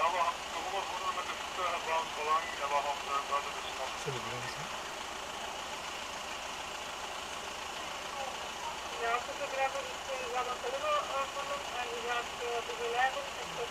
Şöyle biraz mısın? Ja, fotografen is wel wat helemaal van en die gaat begeleiden.